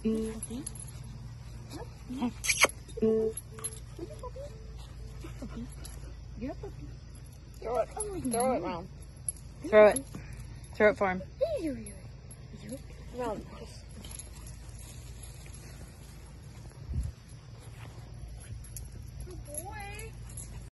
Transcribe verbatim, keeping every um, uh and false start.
Throw it. Throw it, Mom. Throw it. Throw it for him. Mom, just